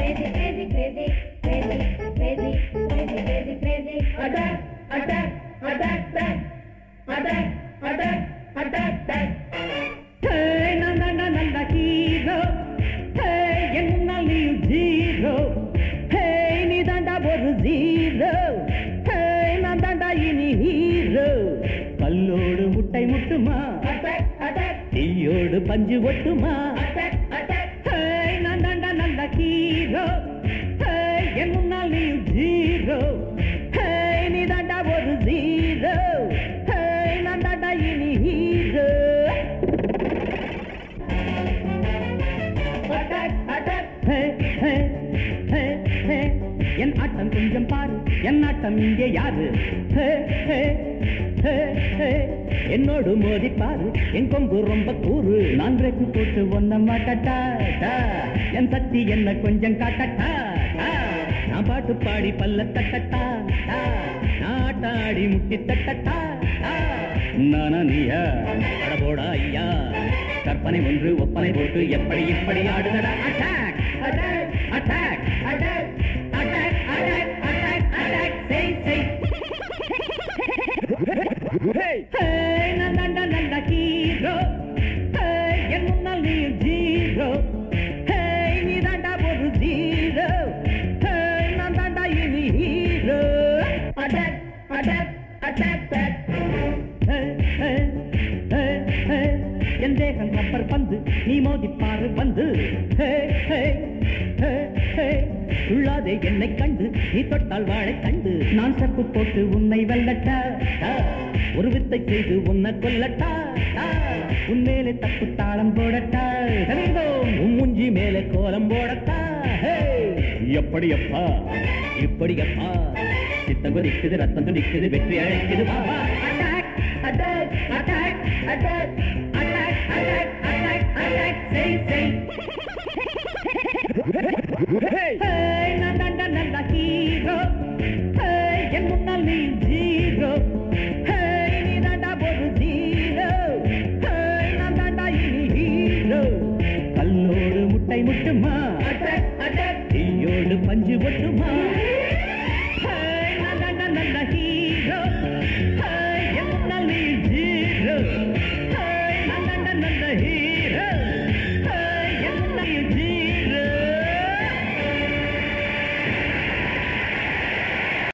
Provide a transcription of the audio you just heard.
பஞ்சு ஒட்டுமா நான் தாண்டா நல்ல ஹீரோ என் முன்னால் நீ ஜீரோ நீ தாண்டா ஒரு ஜீரோ நான் தாண்டா இனி ஹீரோ என் ஆட்டம் கொஞ்சம் பாரு என் ஆட்டம் இங்கே யாரு என்னோடு மோதி பாரு என் கொம்பு ரொம்ப கூறு நான் ரெக்கு போட்டு ஒன்ன மாட்டா என் சக்தி என்ன கொஞ்சம் காட்டட்டா நான் பாட்டு பாடி பல்ல தட்டட்டா நான் ஆட்டாடி முட்டி தட்டட்டா நானா நீயா அடபோடா ஐயா கற்பனை ஒன்று ஒப்பனை போட்டு எப்படி இப்படி ஆடுதடா attack attack attack attack attack attack attack attack செய் செய் நான் தாண்டா நல்ல ஹீரோ என் முன்னால் நீ ஜீரோ நீ தாண்டா ஒரு ஜீரோ நான் தாண்டா இனி ஹீரோ அட்டாக் அட்டாக் அட்டாக் என் தேகம் ரப்பர் பந்து நீ மோதிப்பாரு வந்து உள்ளாதே என்னை கண்டு நீ தொட்டால் வாழை கண்டு நான் சப்பு போட்டு உன்னை வெல்லட்டா ஒரு வித்தை செய்து உன்னை கொல்லட்டா உன் மேலே தப்பு தாளம் போடட்டா உன் மூஞ்சி மேலே கோலம் போடட்டா எப்படி அப்பா இப்படி அப்பா சித்தம் கொதிக்குது ரத்தம் துடிக்குது வெற்றி அழைக்குது attack attack attack attack attack attack attack attack செய் செய் நான் தாண்டா நல்ல ஹீரோ என் முன்னால் நீ ஜீரோ நீ தாண்டா ஒரு ஜீரோ நான் தாண்டா இனி ஹீரோ கல்லோடு முட்டை முட்டுமா தீயோடு பஞ்சு ஒட்டுமா நான் தாண்டா நல்ல ஹீரோ